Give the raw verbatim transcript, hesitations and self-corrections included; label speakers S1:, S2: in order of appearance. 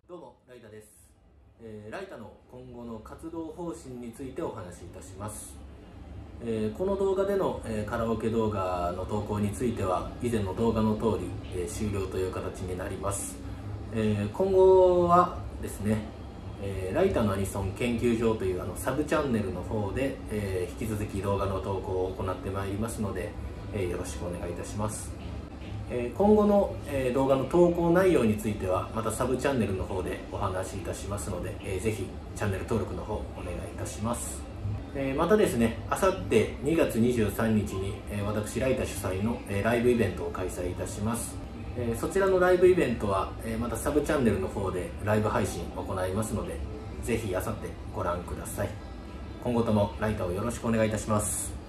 S1: どうもライタです、えー、ライタの今後の活動方針についてお話しいたします。えー、この動画での、えー、カラオケ動画の投稿については以前の動画の通り、えー、終了という形になります。えー、今後はですね、えー、ライタのアニソン研究所というあのサブチャンネルの方で、えー、引き続き動画の投稿を行ってまいりますので、えー、よろしくお願いいたします。今後の動画の投稿内容についてはまたサブチャンネルの方でお話しいたしますので、ぜひチャンネル登録の方お願いいたします。またですね、あさってにがつにじゅうさんにちに私ライタ主催のライブイベントを開催いたします。そちらのライブイベントはまたサブチャンネルの方でライブ配信を行いますので、ぜひあさってご覧ください。今後ともライタをよろしくお願いいたします。